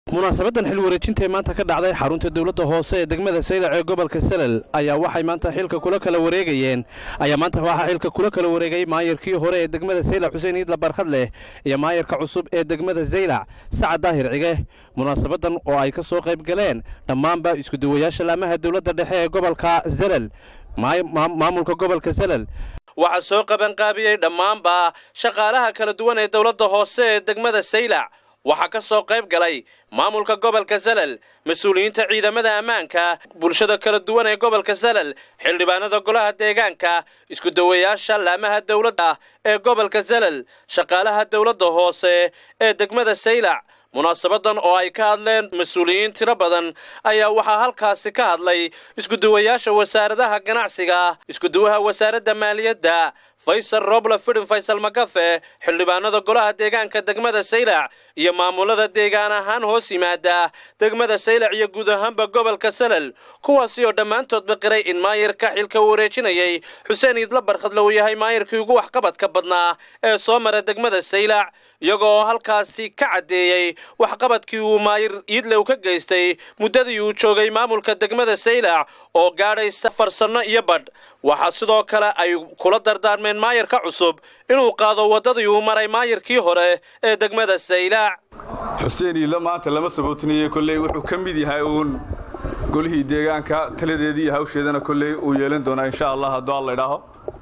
munaasabadan xil wareejinta maanta ka dhacday xarunta dawladda hoose ee degmada Saylac ee gobolka Salal ayaa waxay maanta xilka kula kala wareegay maayirkii hore ee degmada Saylac Xuseen Iidla Barkhadle iyo maayirka cusub ee degmada Saylac Sacad Daahir Cige. munaasabadan oo ay ka soo qayb galeen dhammaanba isku duwayaasha laamaha dawladda dhexe ee gobolka Salal maamulka gobolka Salal waxa soo qaban qaabiyay dhammaanba shaqaalaha kala duwan ee dawladda hoose ee degmada Saylac. waxaa ka soo qayb galay maamulka gobolka Salal, mas'uuliyiinta ciidamada ammaanka, bulshada kala duwan ee gobolka Salal, xildhibaanada golaha deegaanka, isku dawayaasha laamaha dawladda ee gobolka Salal, shaqaalaha dawladda hoose ee degmada Saylac. munaasabadan oo ay ka hadleen mas'uuliyiin tiro badan ayaa waxaa halkaasi ka hadlay isku duwayaasha wasaaradaha ganacsiga, isku duwaha wasaaradda maaliyadda Faysal Roble Fidin Faysal Magafe, xildhibaanada golaha deegaanka degmada Saylac iyo maamulada deegaan ahaan hoos yimaada degmada Saylac iyo guud ahaanba gobolka Salal, kuwaasi oo dhammaantood baqiray in maayirka xilka wareejinayay Xuseen Iidla Barkhadle uu yahay maayirkii ugu waxqabadka badnaa ee soo maray degmada Saylac, iyagoo halkaasi ka cadeeyay waxqabadkii uu maayir Iidle ka geystay muddadii uu joogay maamulka degmada Saylac oo gaadhay 4 sano iyo badh. waxaa sidoo kale ay kula dardaarmeen maayirka cusub inuu qaado wadadii uu maray maayirkii hore ee degmada Saylac. Xuseen Iidle maanta lama sabootinayay kulay wuxuu ka mid yahay golihii deegaanka taladeedii hawsheedana kulay uu yeelan doona insha Allah haddii Allah idhaaho.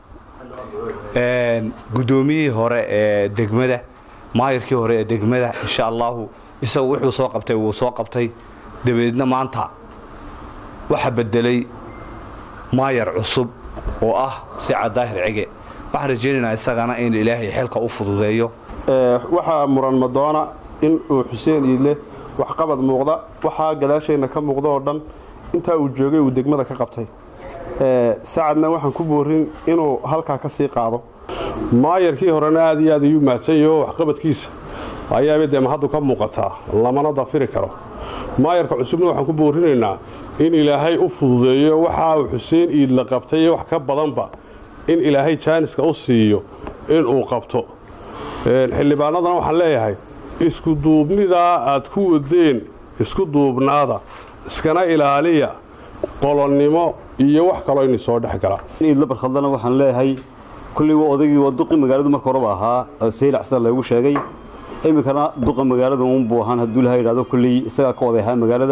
gudoomiyihii hore ee degmada maayirkii hore ee degmada insha Allah isagu wuxuu soo qabtay dabeedna maanta waxa bedelay maayir cusub oo ah Sacad Daahir Cige. waxaan rajaynaynaa isagana in Ilaahay xilka u fududeeyo. waxa muran madoona in uu Xuseen Iidle wax qabad muuqda waxa galaashayna ka muuqdo oo dhan inta uu joogay uu degmada ka qabtay. Sacadna waxaan ku boorin inuu halka ka sii qaado. maayirkii horena aad iyo aad u maadsayo wax qabadkiisa ayaa midna hadda ka muuqata lamana dafiri karo. maayirka cusubna waxaan ku boorinaynaa in Ilaahay u fududeeyo waxa uu Xuseen Iidle qabtay wax ka badanba in Ilaahay jaaniska u siiyo in uu qabto. xildhibaanadana waxaan leeyahay isku duubnida aad ku wadeen isku duubnaada iskana ilaaliya qolonnimo iyo wax kale in soo dhaxgala. Iidle Barkhadle waxaan leeyahay kulli odagii waduqi magaalada marka hore ahaa Saylac sida lagu sheegay imikana duqa magaalada buu ahaan haduu la yiraahdo kulli isaga ka wadahay magaalada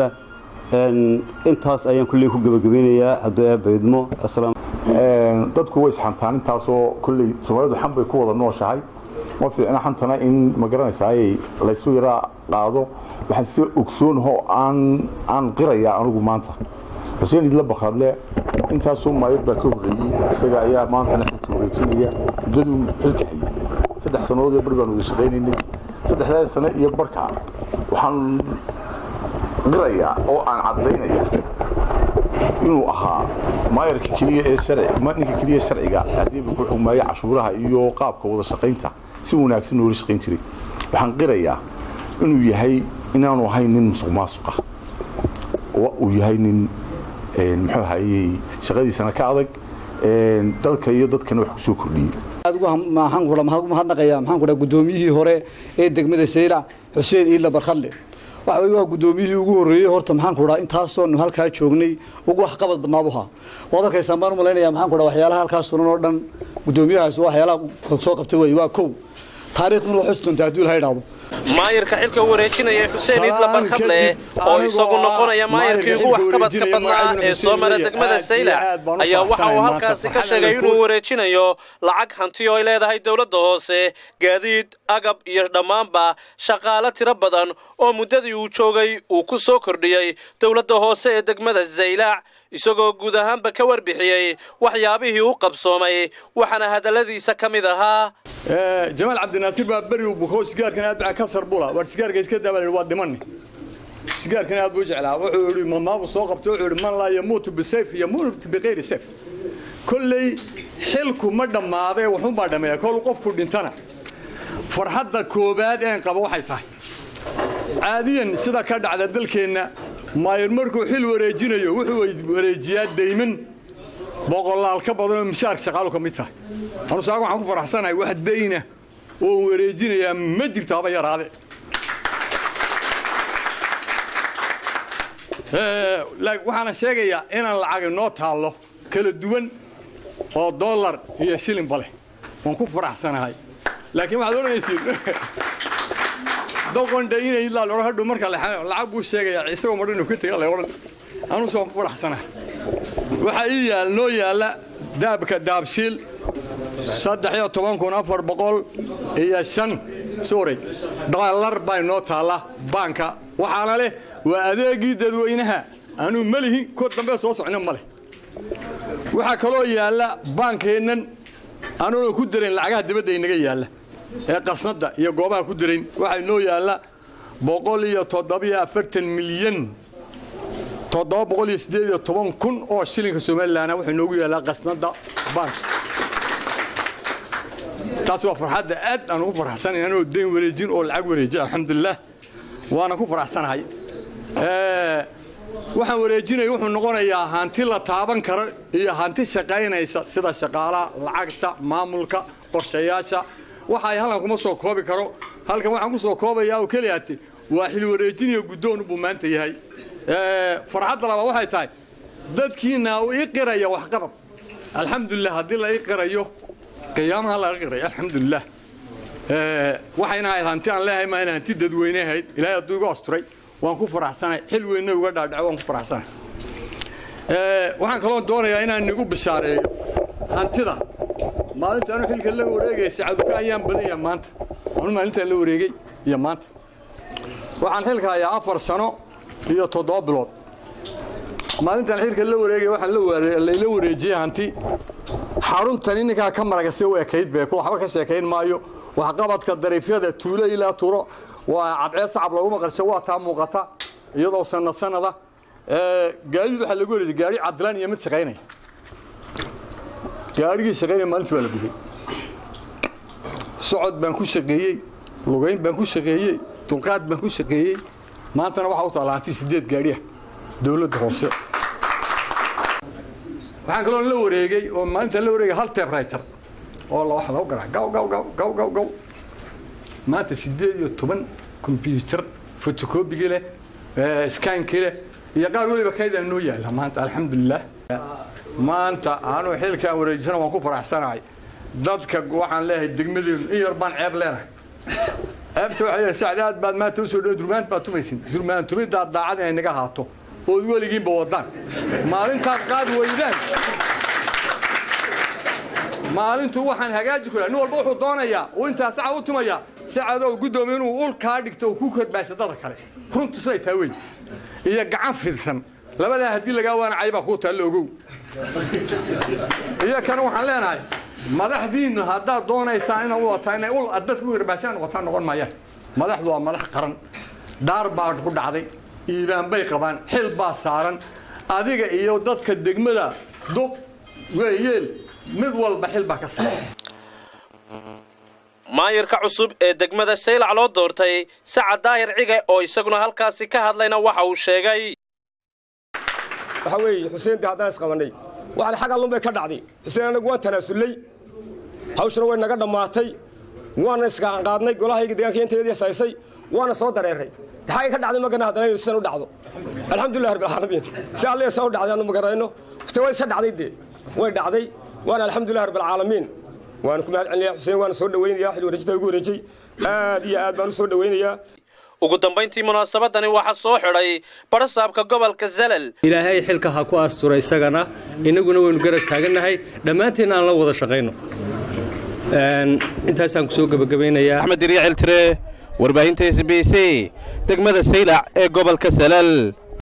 intaas ayaan kulli ku gabagabeynayaa haddii ay baydmo. asalaam dadku way isxantaan intaasoo kulli Soomaalidu xan bay ku wada nooshahay ma fiicna xantana in magaranaysaay la isku yara qaado waxaan si ogsoonahay aan qiraya anigu maanta Xuseen Iidle Barkhadle intaasoo maayir baa ka horeeyay isaga ayaa maanta xilka wareejinaya dadku xilka hayay 3 sanadood ee barbaan u shaqeynay 3 sano iyo barka waxaan qiraya oo aan cadeynaya inuu ahaa maayirka kaliya ee sharciga hadii uu ku xukumayo cashuuraha iyo qaabka wada shaqeynta si wanaagsan oo shaqeyn jiray. waxaan qirayaa inuu yahay inaanu ahayn nin musuqmaasuqa oo uu yahay nin muxuu hayay shaqadiisana ka adag dalka iyo dadkana wax ku soo kordhiyay. maxaan ku gudoomiyihii hore ee degmada Saylac Xuseen Iidle Barkhadle waxa uu gudoomiyihii ugu horeeyay horta maxaan ku intaasoo halka joognay ugu wax qabad badnaabuha wadalkaysan baan u maleynayaa maxaan ku waxyaalaha halkaas sunan oo dhan gudoomiyahaas waxyaalaha soo qabtay waa koow taariikhdu wuxuu xustunta haduu la yiraahdo. maayirka xilka wareejinaya Xuseen Iidle Barkhadle oo isagu noqonaya maayirkii ugu waxqabadka badnaa ee soo maray degmada Saylac ayaa waxa uu halkaasi ka sheegay inuu wareejinayo lacag hanti oo ay leedahay dawladda hoose, gaadiid, agab iyo dhammaanba shaqaale tiro badan oo muddadii uu joogay uu ku soo kordhiyay dawladda hoose ee degmada Saylac, isagoo guud ahaanba ka warbixiyay waxyaabihii uu qabsoomay waxana hadaladiisa kamid ahaa. جمال عبد الناصر بابري وبخو سجار كان أدعى كسر بولا والسجار كيس كده بالواد مني سجار كان أدعى وجعله وعوري ما بسوق بتوعر من لا يموت بالسيف يموت بغير سيف كل حلكم مدة ماضي وحوم بعد ما يكون قف كل دينتنا فرحة كوباد إن قبوا حيته عاديا سيدا كاد على ذلك ما يرمركوا حلو رجينا يوحوا ورجيات دايما بقول الله الكبر مشارك شغاله كميته أنا سأقول عنكم فرحسنا واحد دينه ووريجينا يا مجرد هذا يا راضي waxaana sheegayaa inaan lacag noo taallo kala duwan oo dollar iyo shilin bale waan ku faraxsanahay laakiin waxaad oranaysiin doqonda inay la hadhow marka lacag buu sheegayaa isagoo madhan ka tagay la oran anu soo ku faraxsanahay waxa ii noo yaala daabka daabshiil 13,400 sorry dollar bay noo taala banka waxaana leh waa adeegii dadweynaha aanu malihin ko dambe soo socno male waxa kaloo yaala bankeenan aanu ku direen lacagaha dibadda inaga yaala ee qasnada iyo goobaha ku direen waxa noo yaala 147 milyan 718 oo shilinka Soomaaliland wuxuu noogu yaalaa qasnada bank taas waa farxad aad aan ugu faraxsanahay inuu deyn wareejin oo lacag wareejin alxamdulillah waana ku faraxsanahay waxaan wareejinay wuxuu noqonayaa hanti la taaban karo iyo hanti shaqaynaysa sida shaqaalaha lacagta maamulka qorshayaasha waxa ay halkan kuma soo koobi karo halkan waxaan ku soo koobayaa oo kaliya waa xil wareejin iyo gudoon buu maanta yahay farxad laba waxay tahay dadkiina uu iqirayo wax qabad alxamdulillah hadii la iqirayo qiyaamaha la iqirayo alxamdulillah waxayna ahayd hanti aan leeyahay ma hanti dadweynahayd ilaahay aduu igu asturay waan ku faraxsanahay xil weyn uga dhaadhac waan ku faraxsanahay waxaan kaloo doonayaa inaan nigu bishaareeyo hantida maalinta aanu xilka la wareegay saacadu ka ayaan badaya maanta aanu maalinta la wareegay iyo maanta waxaan xilka hayaa 4 sano iyo 7 bilood maalinta xilka la wareegay waxaan la wareejiyay hanti xaruntan ninka ka maragasay oo ekeyd bay ku waxba ka sheekayn maayo wax qabadka dariifyada tuulo ilaa turo waa cadceed sacab lagu maqasho waa taa muuqata iyadoo sanada gaaridu waxa lagu wareejiyay gaari cadlaan iyo mid shaqeynay gaarigii shaqeynay maalintii waa la gubay socod baan ku shaqeeyay lugayn baan ku shaqeeyay dulqaad baan ku shaqeeyay maantana waxa uu taalaantay 8 gaari ah dawladda hoose waxaan kaloo la wareegay oo maalinta la wareegay hal typewriter oo la wax lagu garaa gaw maanta 18 computer photocopy leh scan kale iyo qaar waliba kaydaan noo yaala maanta alxamdulillah maanta aanu xilka wareejisana waan ku faraxsanahay dadka waxaan leeyahay degmadeen in yar baan ceeb leenahay ceebta waxay saacadaad baad maanta u soo dhow durmaan baad tumaysin durmaan tumida daacad ay naga haato oo waligiinba wadaan maalinta qaad weydaan maalintu waxaan hagaaji kula nin walba wuxuu doonayaa oo inta saca u tumaya saacado gudoomiye inuu ul ka dhigto ku korbaasho dad kale runtu say taa weey iyo gacan fidsan labada hadii laga waan cayba ku taal ogow iyo kan waxaan leenahay madaxdiina hadda doonaysaa in uu wataanay ul adad ku korbaashan noqon maayaan madaxdu waa madax qaran daar baa ku dhacday iibaan bay qabaan xil baa saaran adiga iyo dadka degmada duq weeyeel mid walba xil baa ka saaran maayirka cusub ee degmada Saylac loo doortay Sacad Daahir Cige oo isaguna halkaasi ka hadlayna waxa uu sheegay waxa weey Xuseen Daahir isqabanay waxa xaq allun bay ka dhacday Xuseen anagu waan tanaasulay hawshana way naga dhamaatay waana iska qaadnay golahayga deegaanka inteedii saysay waana soo dareeray taxay ka dhacday magana hadana Xuseen u dhacdo alxamdulillah rabbil alamin si alle soo dhacday aanu magarayno way sa dhacday way dhacday waana alxamdulillah rabbil alamin waan ku mahadcelinayaa Xuseen waan soo dhaweynayaa xil wareejinta ugu wareejay aad iyo aad baan soo dhaweynayaa ugu dambeyntii munaasabadani waxa soo xiray barasaabka gobolka Zalal ilaahay xilka ha ku asturay isagana inaguna waynu garab taaganahay dhamaanteen aan la wada shaqeyno intaas aan ku soo gabagabeynayaa Axmed Riyaal Tire warbaahinta SBC degmada Saylac ee gobolka Zalal